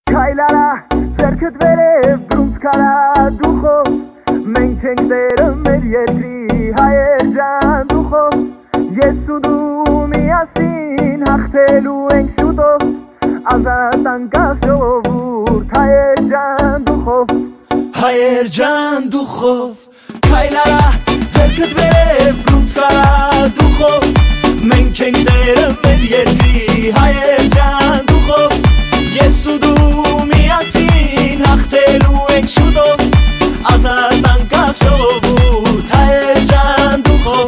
Քայլարա ձեռքդ վերև բրունց կարա դուխով Մենք ենք դերը մեր երկրի հայեր ջան դուխով Ես ու դու միասին հաղթելու ենք շուտով Ազատ անկախ ժողովուրդ հայեր ջան դուխով Հայեր ջան դուխով Քայլարա ձեռքդ վերև բրունց կարա դուխով Մենք ենք դերը մեր երկրի հայեր ջան դուխով Ես ու դու միասին հաղթելու ենք շուտով Ազատ անկախ ժողովուրդ հայեր ջան դուխով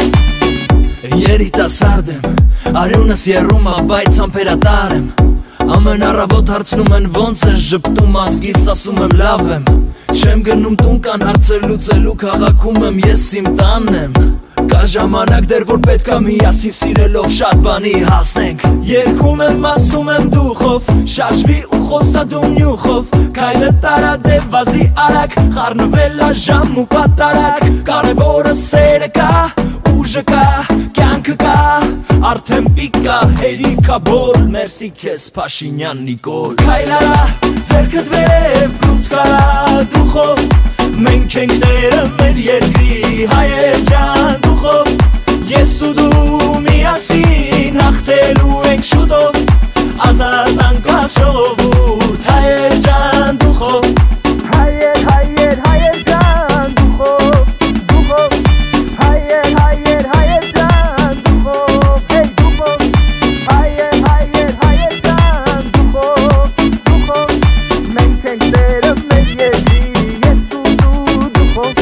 Երիտասարդ եմ, արյունս եռում ա, բայց ամպերատար եմ Ամեն առավոտ հարցնում են ոնց է ժպտում ազգիս ասում եմ լավ եմ Չեմ գնում տուն կան հարցեր լուծելու քաղաքում եմ ես իմ տանն եմ Կա ժամանակ դեռ որ պետք ա միասին սիրելով շատ բանի հասնենք Երգում եմ ասում եմ դուխով շարժվի ու խոսա դու նյուխով Քայլը տարա դեպ վազի արագ խառնվել ա ժամ ու պատարագ Կարևորը սերը կա ուժը կա կյանքը կա Արդեն պիկա հերիքա բոլ մերսի քեզ Փաշինյան Նիկոլ Քայլարա ձեռքդ վերև բրունց կարա դուխով Մենք ենք դերը մեր երկրի հայեր ջան դուխով Ես ու դու միասին հաղթելու ենք շուտով Ազատ անկախ ժողովուրդ հայեր ջան դուխով Հայեր ջան դուխով դուխով Հայեր ջան դուխով Հեյ դուխով Հայեր ջան դուխով դուխով Մենք ենք դերը մեր երկրի ես ու դու դուխով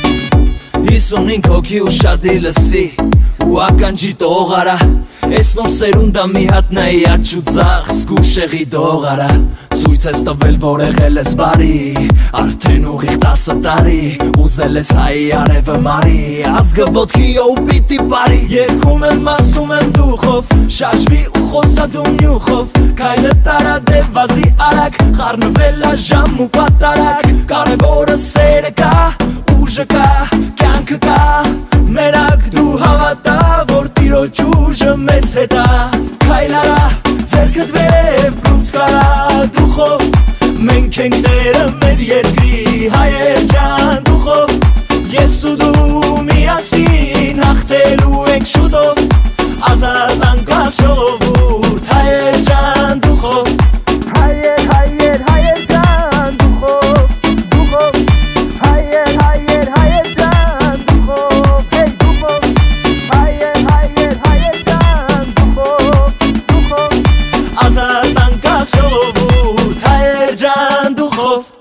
55 հոգի ու շատի լսի ու ականջի տողարա Ես նոր սերունդա մի հատ նայի աչ ու ձախ զգուշեղի դողարա Ցույց ես տվել որ եղել ես բարի Արդեն ուղիղ 10 տարի Ուզել ես հայի արևը մարի Ազգը ոտքի ու պիտի բարի Երգում եմ ասում եմ դուխով Շարժվի ու խոսա դու նյուխով Քայլը տարա դեպ վազի արագ Խառնվել ա ժամ ու պատարագ Կարևորը սերը կա ուժը կա կյանքը կա Մերակ դու հավատա որ տիրոջ ուժը մեզ հետ ա Քայլարա ձեռքդ վերև բրունց կարա դուխով Մենք ենք դերը մեր երկրի հայեր ջան դուխով Ես ու դու միասին հաղթելու ենք շուտով Ազատ անկախ ժողովուրդ հայեր ջան դուխով Հայեր ջան դուխով դուխով Հայեր ջան դուխով Հեյ դուխով Հայեր ջան դուխով դուխով Ազատ անկախ ժողովուրդ հայեր ջան դուխով